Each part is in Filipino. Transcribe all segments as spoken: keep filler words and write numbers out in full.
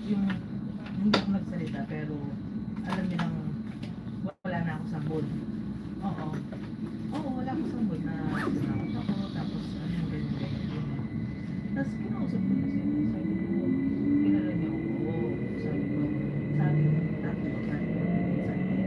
yung hindi ako nagsalita pero alam niyo nang wala na ako sa mood. Oo. Oo, wala ako sa mood na sinakot ako tapos ano yung ganyan ganyan. Tapos kinausap ko na siya. Sabi ko, kilala niyo ako. Sabi ko, sabi ko, sabi ko, sabi ko, sabi ko.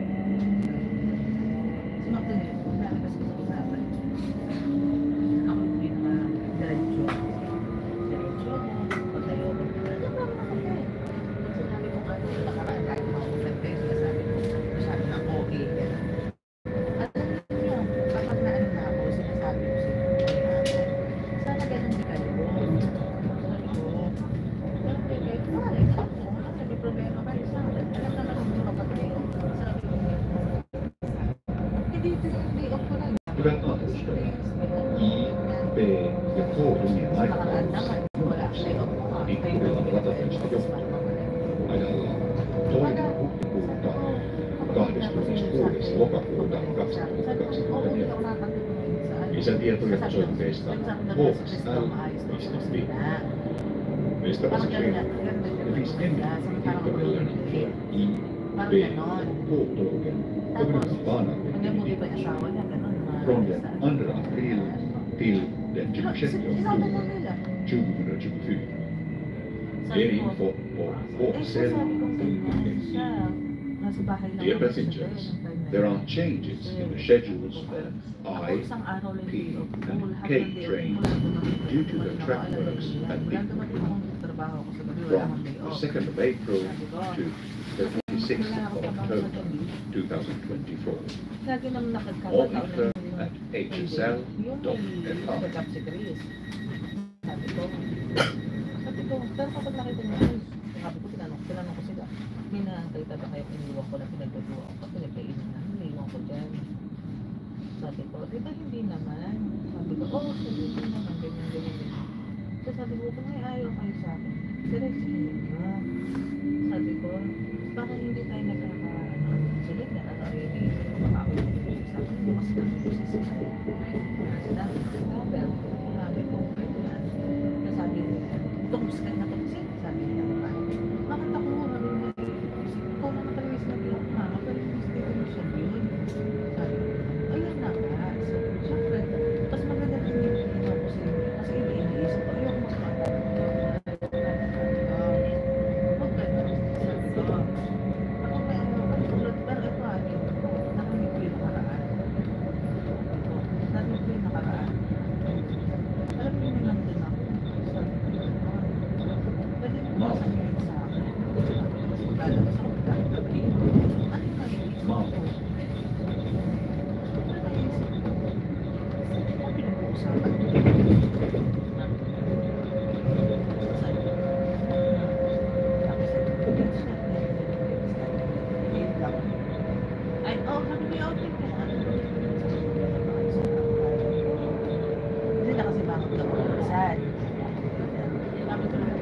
Sumakto niya, dahil kasi sa usapan. Ako yung pinaka-diretso. Diretso mo, pagtayo ko. Ano ba ako kayo? Sinabi ko nga, nakaraan kahit mga ulan kayo, sinasabi ko, masyado na okay. Alam niyo, kapag na ano na ako, sinasabi ko sa inyo, sana ganun di kayo. Sabi ko, walang pwede, wala, ako, wala may problema kayo sa akin. Alam naman ang mga kapag kayo. Sabi ko, hindi, hindi ako na. Hyvät matkustajat, I, B ja K junien aikataulussa liikkuvilta ratateistä johtuen ajalla toinen huhtikuuta kahdeskymmeneskuudes lokakuuta kaksituhattakaksikymmentäneljä. Lisätietoja osoitteesta h x l piste f i. Meistä passagerare, det finns en tidtabellen för I, B och K-tågen på grund av banarbeten. Från den andra april till den tjugosjätte oktober tjugohundratjugofyra. Mer info på h x l punkt f i. Dear passengers, there are changes in the schedules of I, P and K trains due to the track works at Finland. From the second of April to the twenty-sixth of October two thousand twenty-four. More info at h s l dot f r. Sabi ko, pero kapag nakita niyo, sabi ko, tinanong, tinanong ko sila, may nakakita ba kayo iniwan ko na pinagtutuwa ko, pinagkainan na, iniwan ko dyan. Sabi ko, di ba hindi naman? Sabi ko, oh, sabi ko naman, ganyan, ganyan, ganyan. So sabi ko, kung may ayaw kayo sa akin, diretsuhin nyo. Sabi ko, baka hindi tayo nagkakaano, sulit na, ano, hindi, hindi ko makakawin ko sa akin, bukas na ko sa sasay. Sinabi ko, pero, sabi ko, sabi ko, tungkos ka na tungkos, sabi niya, bakit ako mo, ikaw naman talaga is nag-iyak na, pero yung destination yun. Sabi ko, ayun na nga. So, syempre, tapos maganda rin yung iniwan ko sa inyo. Kasi iniisip ko, ayun, magkakata. Huwag ka na. Sabi ko, ako may ano, pero ito ano, nakamit ko yung nakaraan. Nakamit ko yung nakaraan. Alam mo yung nandun ako. Sabi ko, pwede mo sabihin sa akin. Lalabas ako magkakatabi. Ano yung kaisip ko? Ano yung kaisip ko? Ano pinag-uusapan ko? Sabi ko, tapos sabi ko, ay, oh, sabi ko yung outing ka na. Hindi na kasi bakit na mag-isan. Sabi ko lang,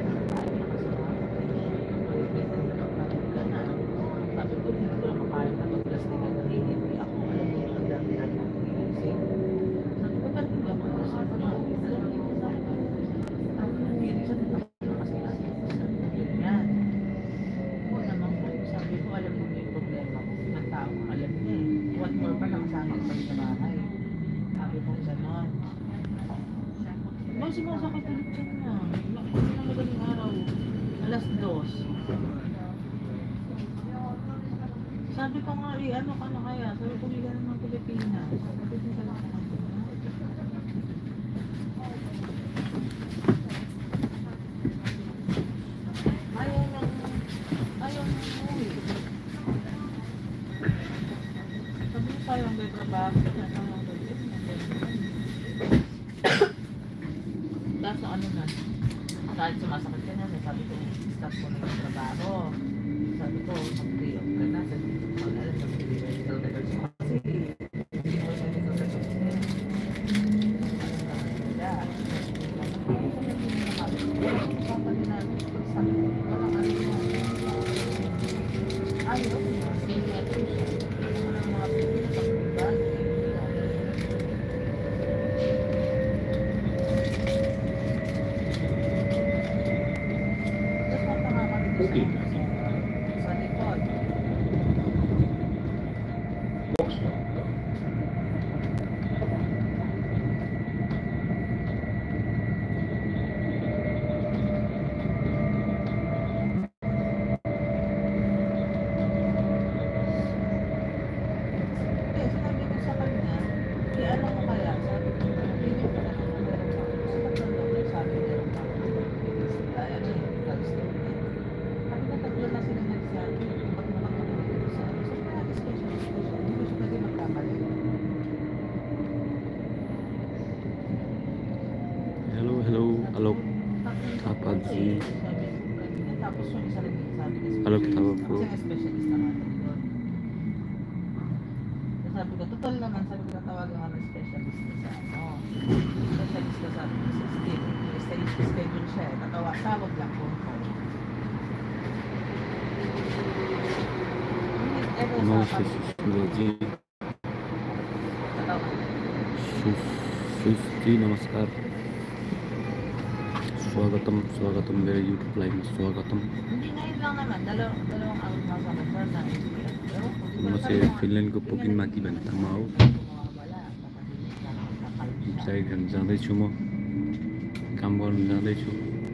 sabi ko, hindi ko lang makain na mag-plastikan na hindi ako. Alam mo yung ang dami natin mag-iisip. Sabi ko, parang hindi ako mag-iisip. Alam mo yung sabi ko, sabi ko, nag-iisip na ako kasi natin. Yan. Ako naman po, sabi ko, alam mo yung problema ko. Ng tao, alam niya eh. What more pa nakasama pa sa bahay. Sabi ko, gano'n. May sumasakit ulit siya niya. Hindi na magaling araw. Alas dos. Sabi ko nga, eh, ano ka na kaya? Sabi ko, hindi ka naman Pilipinas. Sabi ko, ka lang naman. Ayaw nang, ayaw nang umuwi. Sabi ko, sayang may trabaho. Sayang may Tapos ano na, kahit sumasakit ka na, sabi ko, stop ko na yung trabaho. Sabi ko, mag-day off ka na. Sabi ko, mag-alam na medical records mo kasi. Hindi mo medical records mo. Ayaw, hindi natin siya. Walang mga pinagpapagpag. Huki Sa likod. Boksvaaka. Eh, sinabi ko sa kanya, eh, alam mo kaya, sabi ko, hindi ko na naman meron pa. Gusto ko lang daw, sabi meron pa. Ay, ano yun, gagawin niya. Sabi na tatlo na sila nagsabi, ba't naman ako dito sa ano. Sabi ko natin special, special, hindi ko siya pwede magkamali. Hello, hello, hello. Kapag si Tapos yung isa rin sabi ni Hello, tawag specialist, po. kasi nga specialist naman doon. So sabi ko, total naman, sabi ko natawagan nga ng specialist na sa ano. Specialist na sabi ko sa skin. Schedule schedule siya eh. Natawa, tawag lang po. नमस्ते सुशील जी सु- सुशी नमस्कार स्वागतम स्वागतम मेरे YouTube live में स्वागतम Hindi ngayon lang naman, dalawang dalawang araw na sa mga na Namaste Finland को पोकिनमा कि भन्ने ठाउँमा हो साइड जाँदैछु म काम गर्नु जाँदैछु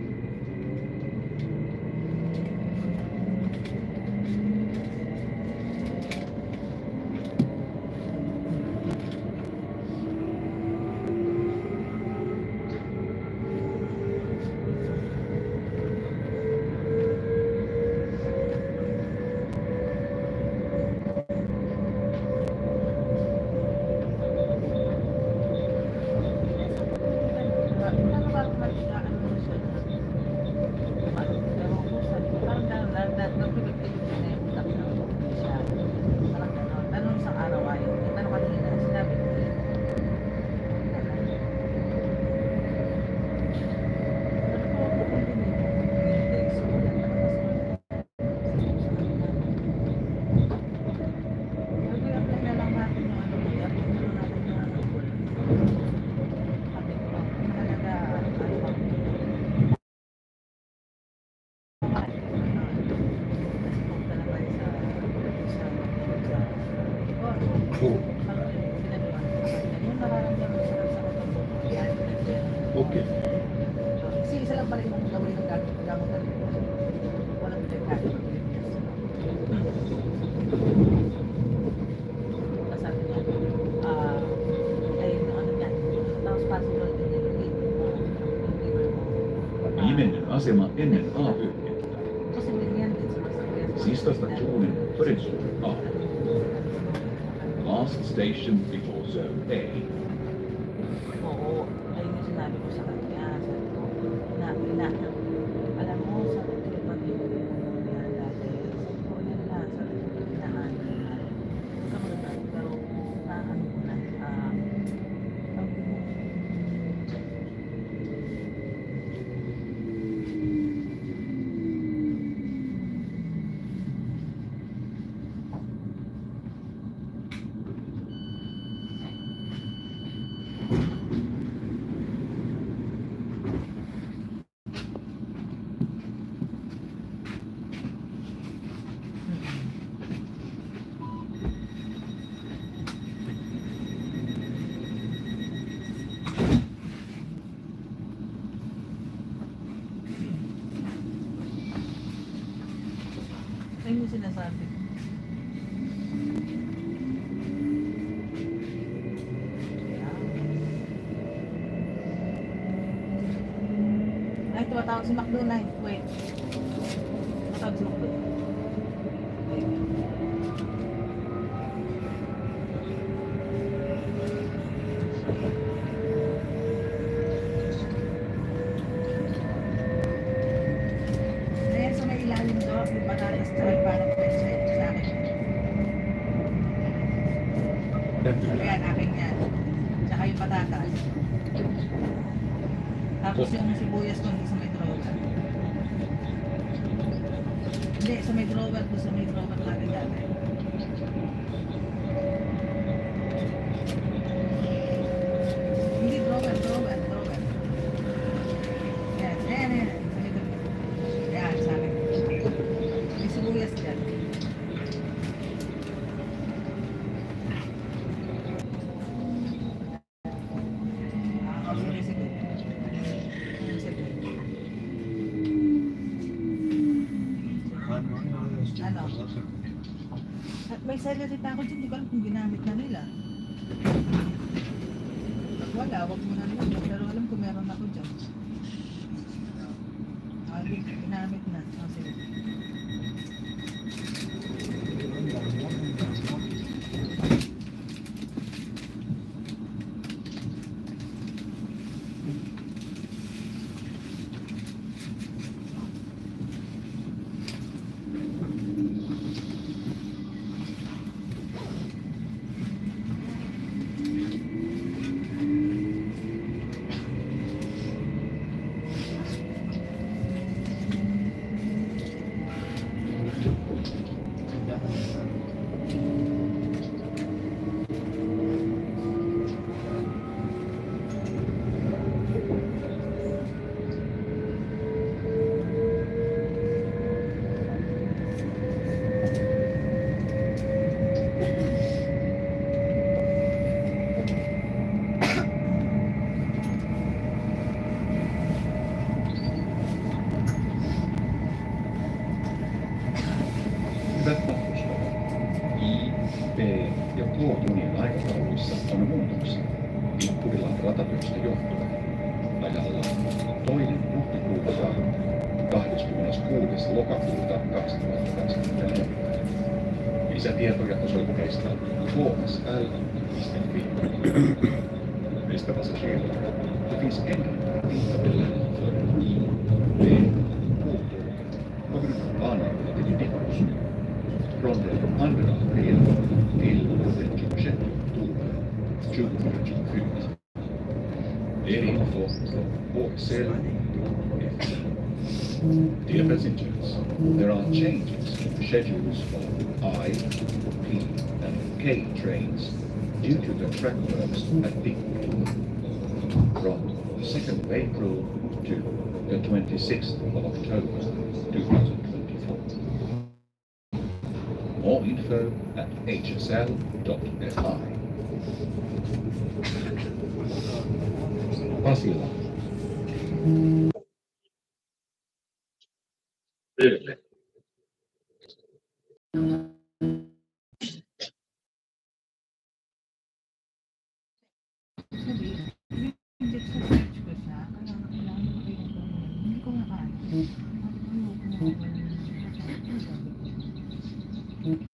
Okej. Kasi isa lang pala yung gawin ng gamit ng gamit ng walang pinagkakit. Sabi niya, ah, ay yung ano niya, tapos possible din yung liver mo, yung liver mo. Viimeinen asema ennen A-vyöhykettä. Kasi ganyan din sa mga Sista stationen Puistola A. Last station before Zone A. Oo, ayun yung sinabi ko sa kanya. Sabi ko, na, na, alam mo, sabi ko, yung pag-ibig mo yan dati. Sabi ko, yan lang. Sabi ko, pinahan mo na. Huwag ka magandang, pero nahan mo na. Ah, sabi ko, ayun yung sinasabi ko. Ay, tumatawag si Macdo na. Wait. Tumatawag si Macdo. Wait. Ayan, so may ilalim do. Yung patatas tsaka parang pwede sa akin. Ayan, akin yan. Tsaka yung patatas. Tapos yung sibuyas ko sa may drawer. Hindi, sa may drawer ko, sa may drawer natin dati. Hindi drawer, drawer, drawer. Yan, yan, yan. Sa may drawer. Yan, sa akin. Ano? At may salita ako dyan, di ko alam kung ginamit na nila. Wala, wag mo na nila. Pero alam ko meron ako dyan. Ah, ginamit na. Oh, sige. Hyvät matkustajat, I, B ja K-junien aikatauluissa on muutoksia. Vikkurilan ratatyöstä johtuen. Ajalla toinen huhtikuuta kahdeskymmeneskuudes lokakuuta kaksituhattakaksikymmentäneljä. Lisätietoja osoitteesta h s l piste f i. Bästa passagerare, det finns ännu tidtabeller för I, B och K-tågen på grund av anledning till Nepal. Från den andra april till den tjugosjätte oktober tjugohundratjugofyra. Det är info från H S L. Dear passengers, there are changes in the schedules of I, P and K trains due to the track works at Puistola. From the second of April to the twenty-sixth of October twenty twenty-four. More info at h s l dot f i. Pasila. Hindi ko nakaano.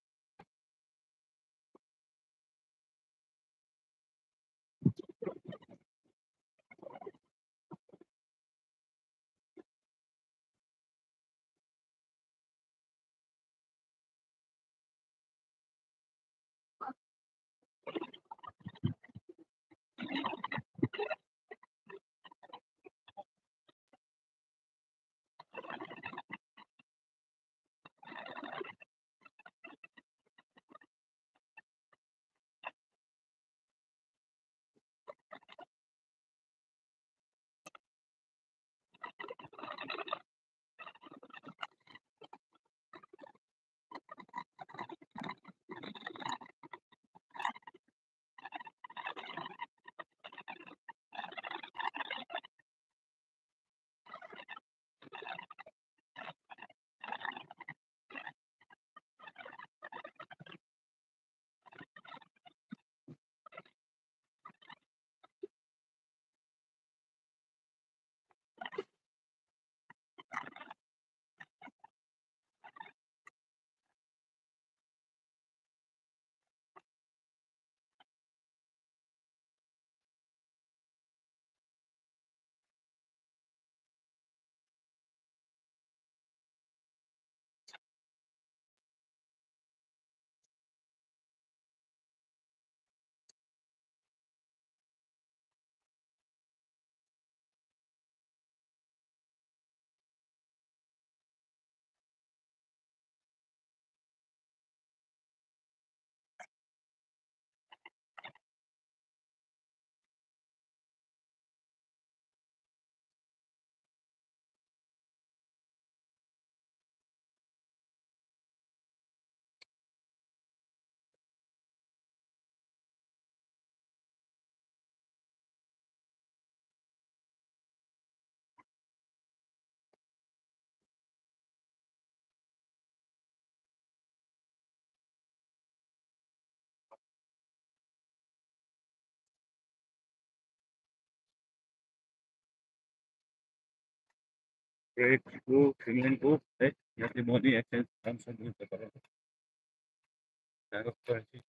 Great to Finland go, right? Your money exchange comes and with the current. Kind of currency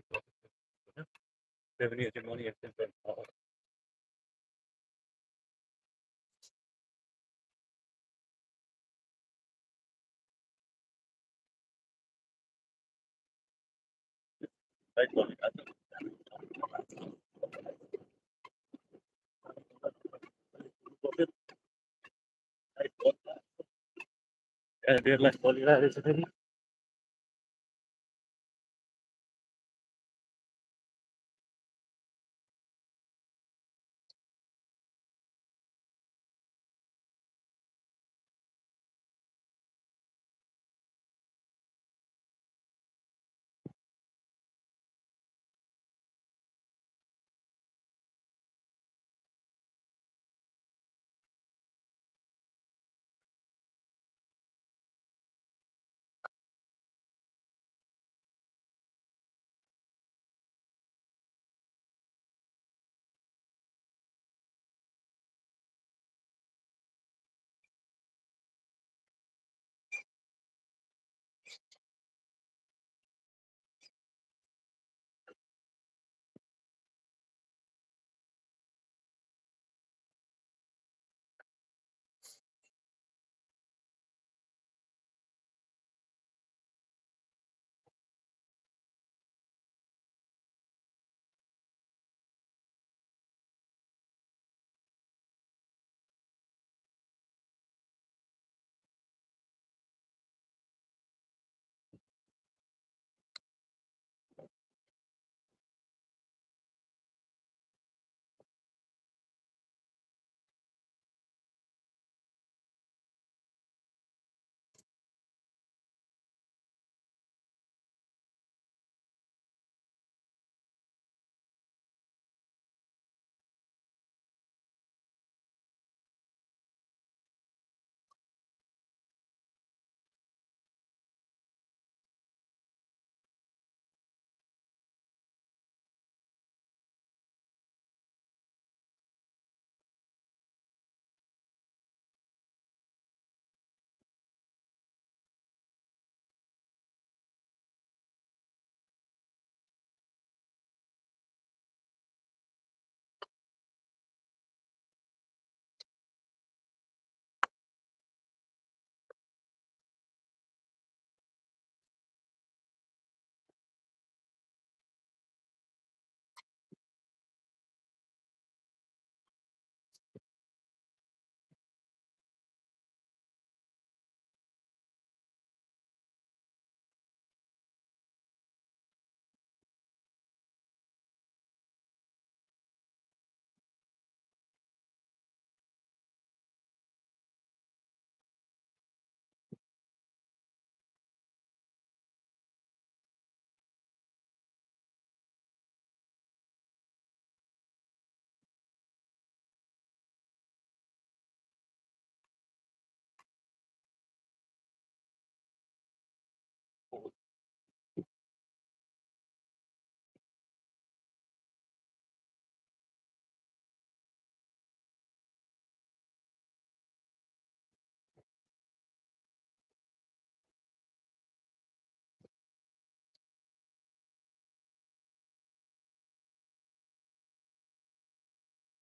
revenue money exchange. Right, and they're like,